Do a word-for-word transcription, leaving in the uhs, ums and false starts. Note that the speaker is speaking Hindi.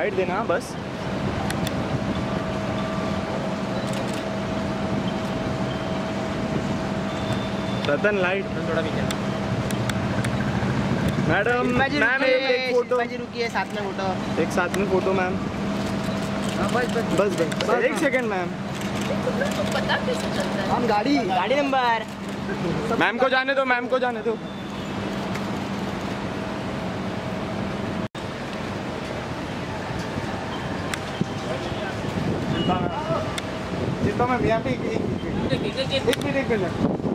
साइड देना बस। रतन लाइट थोड़ा भी क्या मैडम मैम एक फोटो रुकिए, साथ में फोटो, एक साथ में फोटो मैम। बस बस बस बस, बस एक सेकंड मैम। पता कैसे चलता है? हम गाड़ी गाड़ी नंबर मैम को जाने दो, मैम को जाने दो। चिंता मैम यहाँ पे एक मिनट एक मिनट